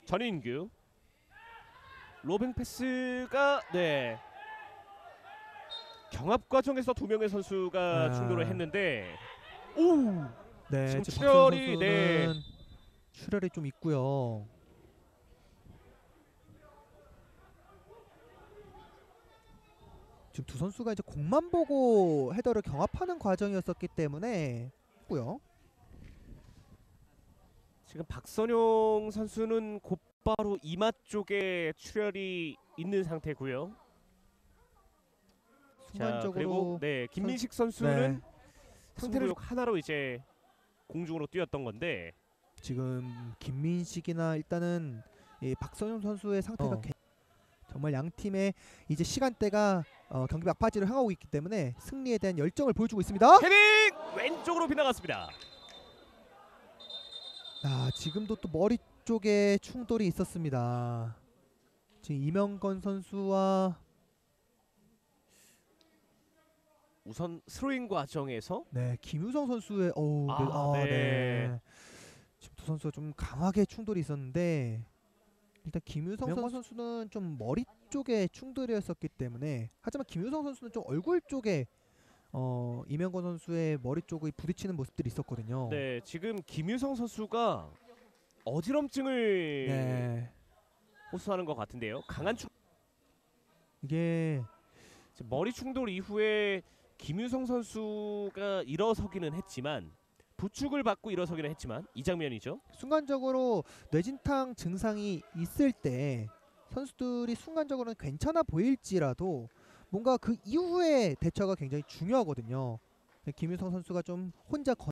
전인규 로빙 패스가 네 경합 과정에서 두 명의 선수가 충돌을 했는데 오 네, 지금 지금 출혈이 박선영 네 선수는 출혈이 좀 있고요. 지금 두 선수가 이제 공만 보고 헤더를 경합하는 과정이었었기 때문에 고요. 지금 박선용 선수는 곧바로 이마 쪽에 출혈이 있는 상태고요. 자 그리고 순간적으로 네 김민식 선수는 네, 상태를 하나로 이제 공중으로 뛰었던 건데 지금 김민식이나 일단은 이 박선영 선수의 상태가 정말 양 팀의 이제 시간대가 경기 막바지로 향하고 있기 때문에 승리에 대한 열정을 보여주고 있습니다. 헤딩 왼쪽으로 빗나갔습니다. 아, 지금도 또 머리 쪽에 충돌이 있었습니다. 지금 이명건 선수와 우선 스로잉 과정에서 네, 김유성 선수의 네. 지금 두 선수가 좀 강하게 충돌이 있었는데 일단 김유성 선수는 좀 머리 쪽에 충돌이었었기 때문에 하지만 김유성 선수는 좀 얼굴 쪽에 이명건 선수의 머리 쪽에 부딪히는 모습들이 있었거든요. 네, 지금 김유성 선수가 어지럼증을 네. 호소하는 것 같은데요. 강한 이게 머리 충돌 이후에 김유성 선수가 일어서기는 했지만 부축을 받고 일어서기는 했지만 이 장면이죠. 순간적으로 뇌진탕 증상이 있을 때 선수들이 순간적으로는 괜찮아 보일지라도 뭔가 그 이후의 대처가 굉장히 중요하거든요. 김유성 선수가 좀 혼자